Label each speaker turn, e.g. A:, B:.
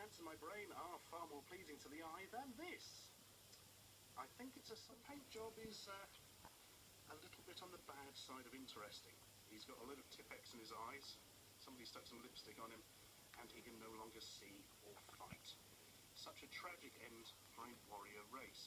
A: ads in my brain are far more pleasing to the eye than this. I think it's a paint job is a little bit on the bad side of interesting. He's got a load of Tipp-Ex in his eyes. Somebody stuck some lipstick on him, and he can no longer see or fight. Such a tragic end, my warrior race.